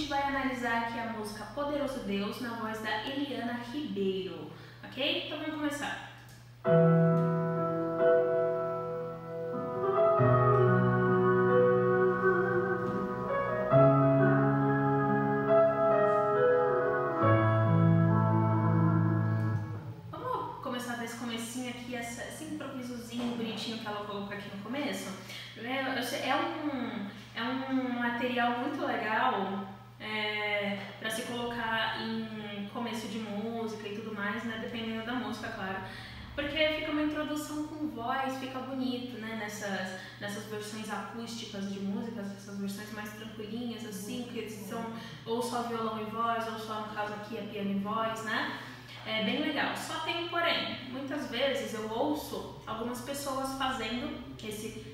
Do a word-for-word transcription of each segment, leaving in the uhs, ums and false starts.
vai analisar aqui a música Poderoso Deus na voz da Eliana Ribeiro, ok? Então vamos começar. Vamos começar desse comecinho aqui, esse improvisozinho bonitinho que ela colocou aqui no começo. É um, é um material muito legal é, para se colocar em começo de música e tudo mais, né? Dependendo da música, claro. Porque fica uma introdução com voz, fica bonito, né? Nessas, nessas versões acústicas de músicas, essas versões mais tranquilinhas, assim, que são ou só violão e voz, ou só, no caso aqui, é piano e voz, né? É bem legal. Só tem um porém. Muitas vezes eu ouço algumas pessoas fazendo esse...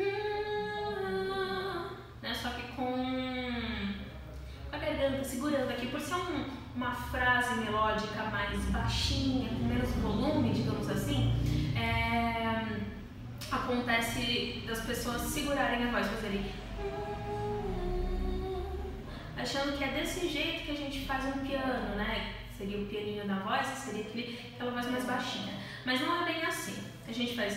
Né? Só que com, com a garganta segurando aqui, por ser um, uma frase melódica mais baixinha, com menos volume, digamos assim, é, acontece das pessoas segurarem a voz, fazerem, achando que é desse jeito que a gente faz um piano, né? Seria o pianinho da voz, seria aquele, aquela voz mais baixinha. Mas não é bem assim. A gente faz...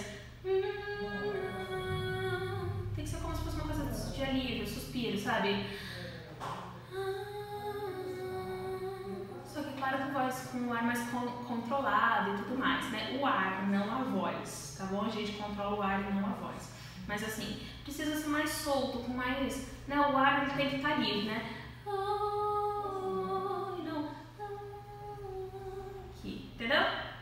Tem que ser como se fosse uma coisa de alívio, suspiro, sabe? Só que claro, com voz com o ar mais con controlado e tudo mais, né? O ar, não a voz, tá bom? A gente controla o ar e não a voz. Mas assim, precisa ser mais solto, com mais... Né? O ar ele tem que estar livre, né? Aqui, entendeu?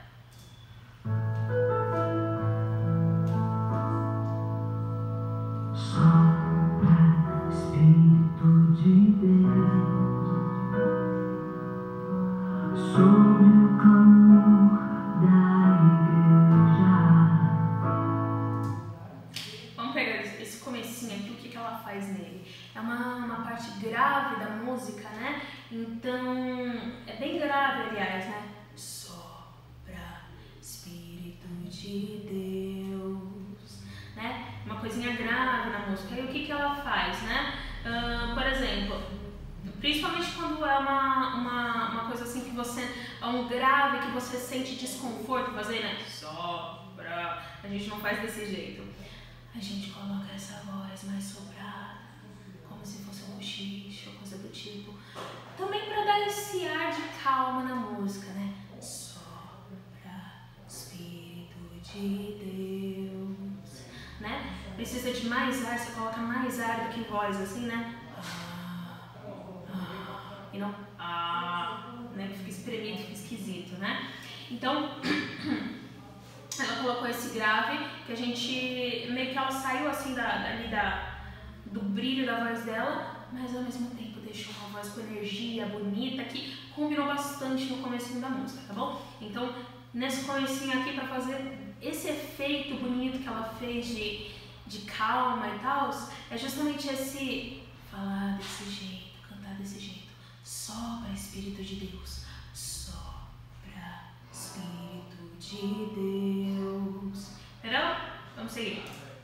É uma, uma parte grave da música, né? Então, é bem grave, aliás, né? Sopra, Espírito de Deus, né? Uma coisinha grave na música. E o que que ela faz, né? Uh, por exemplo, principalmente quando é uma, uma, uma coisa assim que você... É um grave que você sente desconforto fazer, né? Sopra. A gente não faz desse jeito. A gente coloca essa voz mais soprada, como se fosse um cochicho, coisa do tipo. Também para dar esse ar de calma na música, né? Sopra, Espírito de Deus, né? Precisa de mais ar, você coloca mais ar do que voz, assim, né? Ah, ah, e não ah, né? Fica espremido, fica esquisito, né? Então... Ela colocou esse grave, que a gente, meio que ela saiu assim da, dali da, do brilho da voz dela, mas ao mesmo tempo deixou uma voz com energia, bonita, que combinou bastante no comecinho da música, tá bom? Então, nesse comecinho aqui, pra fazer esse efeito bonito que ela fez de, de calma e tal, é justamente esse falar desse jeito, cantar desse jeito. Sopra, Espírito de Deus, sopra, Espírito de Deus. Entendeu? Vamos seguir.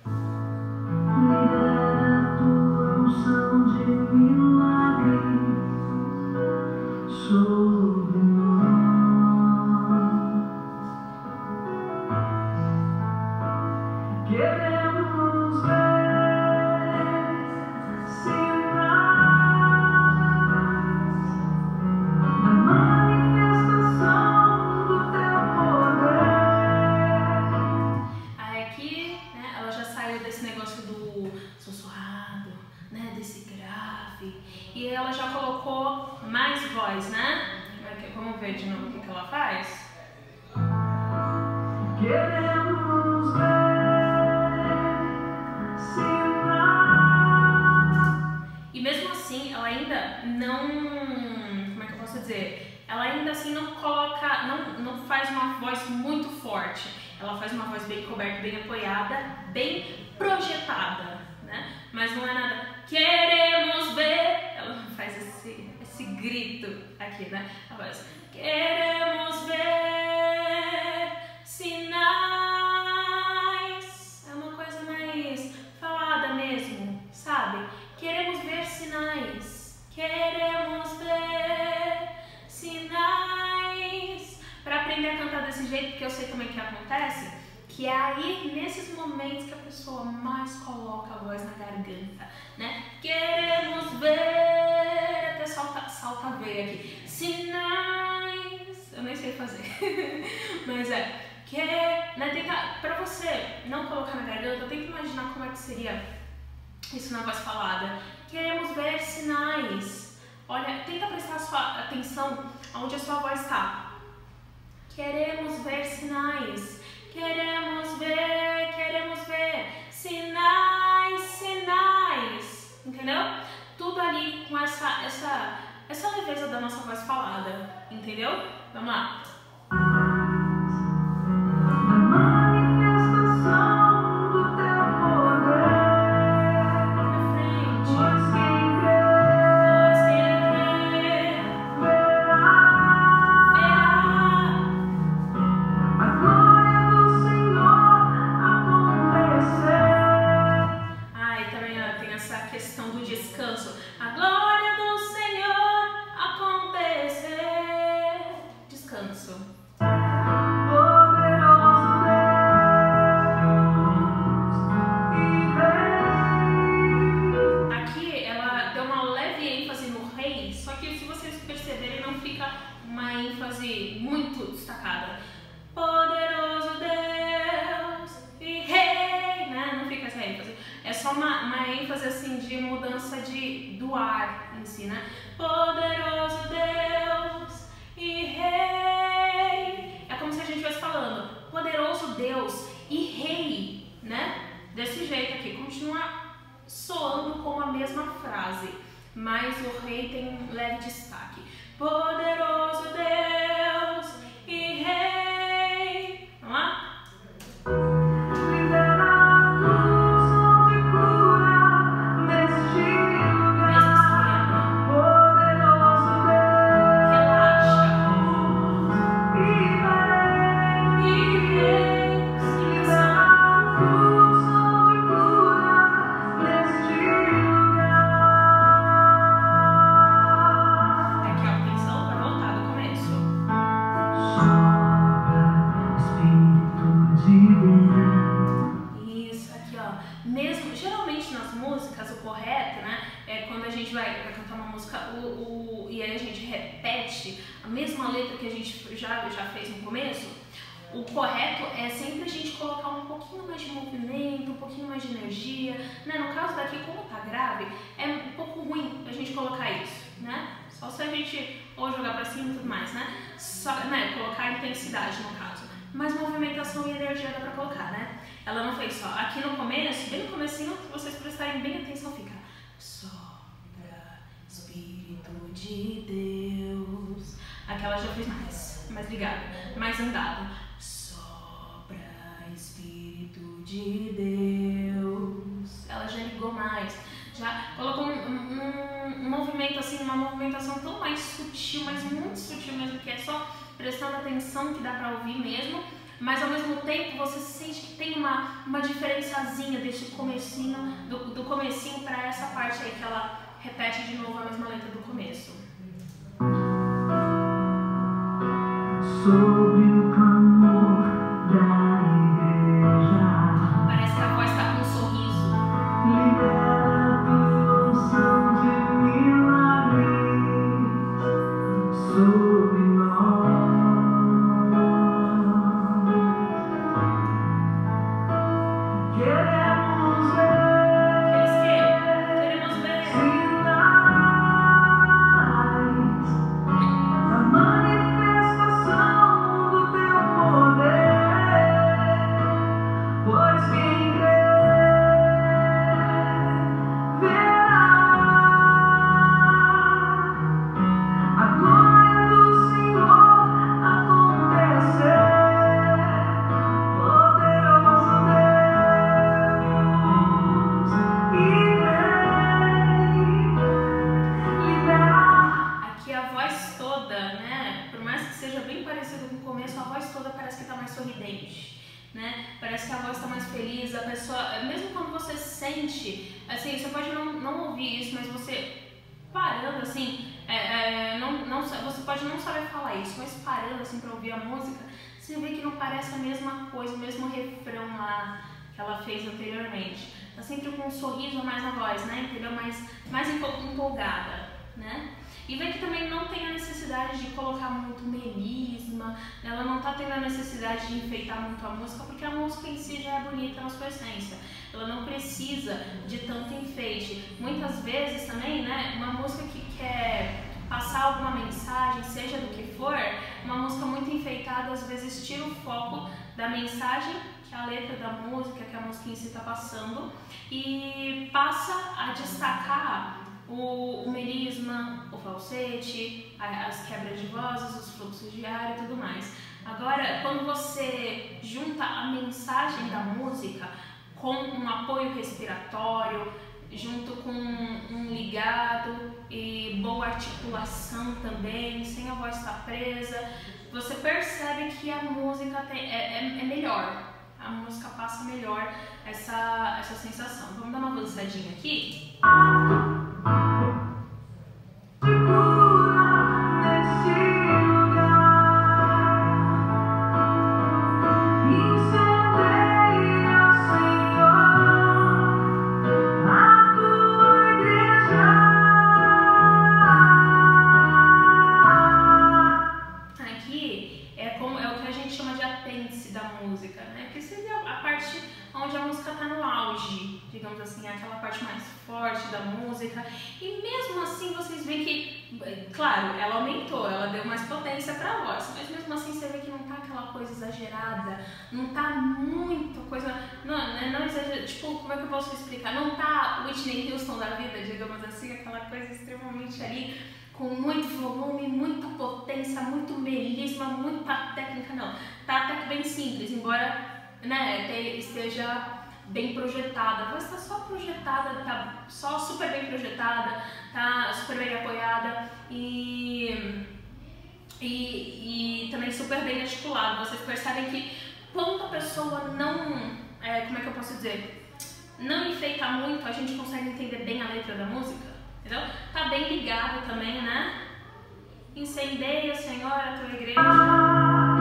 Libera tua unção de milagre sobre nós. Queremos ver sinais da manifestação do teu poder. Aí aqui, né, ela já saiu desse negócio do sussurrado, né, desse grave, e ela já colocou mais voz, né? Vamos ver de novo o que que ela faz? Queremos ver sinais. E mesmo assim, ela ainda não, como é que eu posso dizer? Ela ainda assim não coloca, não, não faz uma voz muito forte. Ela faz uma voz bem coberta, bem apoiada, bem projetada, né? Mas não é nada, queremos ver. Ela faz esse, esse grito aqui, né? Ela faz, queremos ver sinais. É uma coisa mais falada mesmo, sabe? Queremos ver sinais. Queremos jeito que eu sei também que acontece, que é aí nesses momentos que a pessoa mais coloca a voz na garganta, né? Queremos ver, até salta, salta a veia aqui, sinais, eu nem sei fazer, mas é, que, né, tenta, pra você não colocar na garganta, tenta imaginar como é que seria isso na voz falada. Queremos ver sinais. Olha, tenta prestar sua atenção onde a sua voz está. Queremos ver sinais. Queremos ver, queremos ver sinais, sinais. Entendeu? Tudo ali com essa, essa, essa leveza da nossa voz falada. Entendeu? Vamos lá. Muito destacada. Poderoso Deus e Rei, né? Não fica essa ênfase. É só uma, uma ênfase assim de mudança de, do ar em si, né? Poderoso Deus e Rei. É como se a gente estivesse falando poderoso Deus e Rei, né? Desse jeito aqui. Continua soando como a mesma frase, mas o Rei tem um leve destaque. Poderoso Deus e Rei. Vamos lá? O, o, e aí a gente repete a mesma letra que a gente já, já fez no começo, o correto é sempre a gente colocar um pouquinho mais de movimento, um pouquinho mais de energia, né? No caso daqui, como tá grave, é um pouco ruim a gente colocar isso, né? Só se a gente ou jogar pra cima e tudo mais, né? Só, né? Colocar intensidade no caso, mas movimentação e energia dá pra colocar, né? Ela não fez só, aqui no começo, bem no comecinho, se vocês prestarem bem atenção, fica só Espírito de Deus. Aquela já fez mais, mais ligado, mais andado. Sopra, Espírito de Deus. Ela já ligou mais, já colocou um, um, um movimento assim, uma movimentação tão mais sutil, mas muito sutil mesmo, que é só prestando atenção que dá pra ouvir mesmo. Mas ao mesmo tempo você sente que tem uma, uma diferençazinha desse comecinho, do, do comecinho pra essa parte aí que ela repete de novo a mesma letra do começo. Sobre o clamor da igreja, parece que a voz está com um sorriso. libera a unção de milagres sobre nós. Queremos ver. Eles querem? Queremos ver. A manifestação do teu poder, pois quem crê verá a glória do Senhor acontecer. Poderoso Deus e Rei, libera. Aqui a voz toda, né? Por mais que seja bem parecido com o começo, a voz toda parece que está mais sorridente, né? Parece que a voz está mais feliz, a pessoa, mesmo quando você sente, assim, você pode não, não ouvir isso, mas você parando assim, é, é, não, não, você pode não saber falar isso, mas parando assim para ouvir a música, você vê que não parece a mesma coisa, o mesmo refrão lá que ela fez anteriormente. Tá sempre com um sorriso a mais na voz, né? Entendeu? Mais, mais empolgada, né? E vê que também não tem a necessidade de colocar muito melisma, ela não tá tendo a necessidade de enfeitar muito a música, porque a música em si já é bonita na sua essência. Ela não precisa de tanto enfeite. Muitas vezes também, né, uma música que quer passar alguma mensagem, seja do que for, uma música muito enfeitada às vezes tira o foco da mensagem que a letra da música, que a música em si está passando, e passa a destacar o, o melisma, o falsete, as quebras de vozes, os fluxos de ar e tudo mais. Agora, quando você junta a mensagem da música com um apoio respiratório, junto com um ligado e boa articulação também, sem a voz estar presa, você percebe que a música tem, é, é, é melhor, a música passa melhor essa, essa sensação. Vamos dar uma avançadinha aqui? Digamos assim, aquela parte mais forte da música, e mesmo assim vocês veem que, claro, ela aumentou, ela deu mais potência para a voz, mas mesmo assim você vê que não tá aquela coisa exagerada, não tá muito coisa, não, não exagera, tipo, como é que eu posso explicar? Não tá Whitney Houston da vida, digamos assim, aquela coisa extremamente ali, com muito volume, muita potência, muito melisma, muita técnica, não. Tá até que bem simples, embora, né, esteja bem projetada, a voz está só projetada, tá só super bem projetada, tá super bem apoiada e, e, e também super bem articulada. Vocês percebem que quando a pessoa não, é, como é que eu posso dizer, não enfeita muito, a gente consegue entender bem a letra da música, entendeu? Tá bem ligado também, né? Incendeia, Senhor, a tua igreja.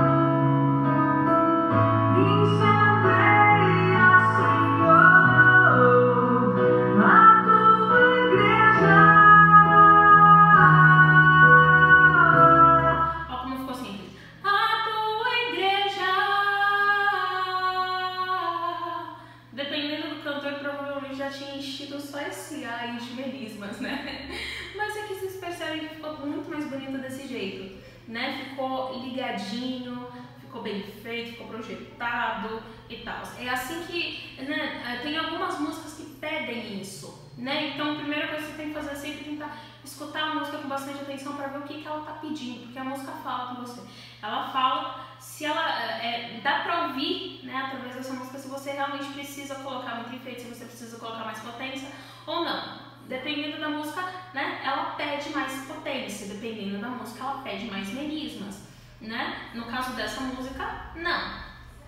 Tinha enchido só esse ai de melismas, né? Mas aqui vocês percebem que ficou muito mais bonito desse jeito, né? Ficou ligadinho, ficou bem feito, ficou projetado e tal. É assim que, né, tem algumas músicas que pedem isso, né? Então a primeira coisa que você tem que fazer é sempre tentar escutar a música com bastante atenção para ver o que, que ela tá pedindo, porque a música fala com você. Ela fala, se ela é, dá para ouvir, né, através dessa música, se você realmente precisa colocar muito efeito, se você precisa colocar mais potência ou não. Dependendo da música, né, ela pede mais potência, dependendo da música, ela pede mais melismas, né? No caso dessa música, não.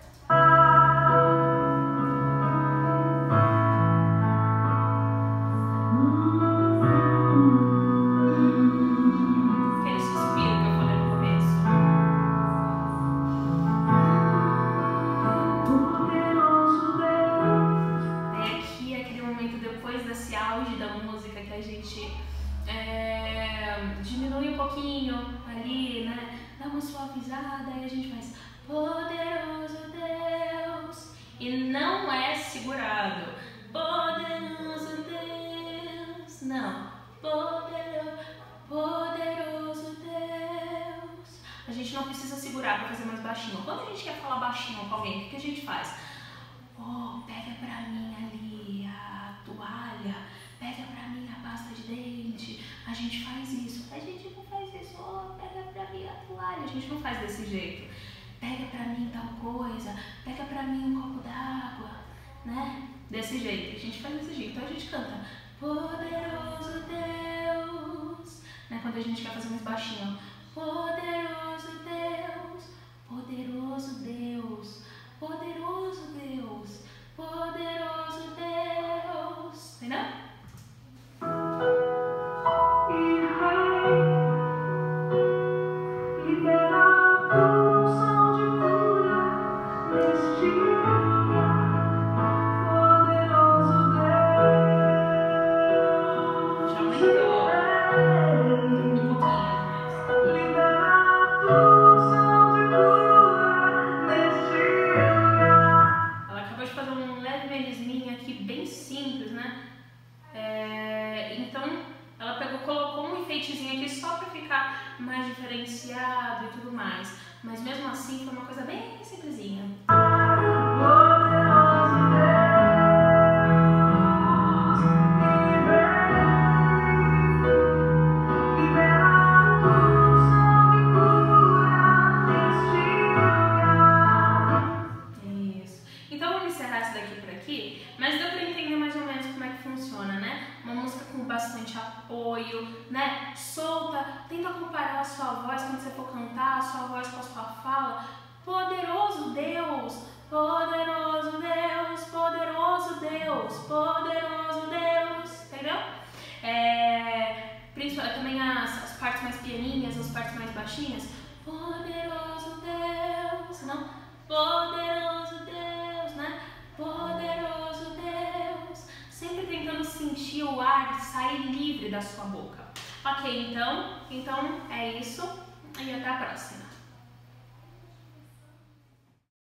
Suavizada, e a gente faz poderoso Deus, e não é segurado, poderoso Deus, não, poderoso, poderoso Deus. A gente não precisa segurar para fazer mais baixinho. Quando a gente quer falar baixinho com alguém, o que a gente faz? Oh, pega pra mim ali a toalha, pega pra mim a pasta de dente. A gente faz isso, a gente não faz isso. Oh, pega pra mim a toalha, a gente não faz desse jeito. Pega pra mim tal coisa, pega pra mim um copo d'água, né? Desse jeito, a gente faz desse jeito. Então a gente canta poderoso Deus, né? Quando a gente quer fazer mais baixinho, poderoso Deus, poderoso Deus, poderoso Deus, poderoso Deus, entendeu? Libera a unção de Deus. muito. Um pouquinho mais. Libera pulsão de cura neste lugar. Ela acabou de fazer um leve melisminha aqui, bem simples, né? É, então, ela pegou, colocou um enfeitezinho aqui só pra ficar mais diferenciado e tudo mais. Mas mesmo assim, foi uma coisa bem simplesinha. Isso. Então, vamos encerrar essa daqui por aqui, mas deu pra entender mais ou menos como é que funciona, né? Uma música com bastante apoio, né? Solta, tenta comparar a sua voz quando você for cantar, a sua voz com a sua fala. Poderoso Deus, poderoso Deus, poderoso Deus, poderoso Deus, entendeu? É, principalmente também as, as partes mais pianinhas, as partes mais baixinhas. Poderoso Deus, não? Poderoso Deus, né? Poderoso Deus. Sempre tentando sentir o ar sair livre da sua boca. Ok, então, então é isso e até a próxima.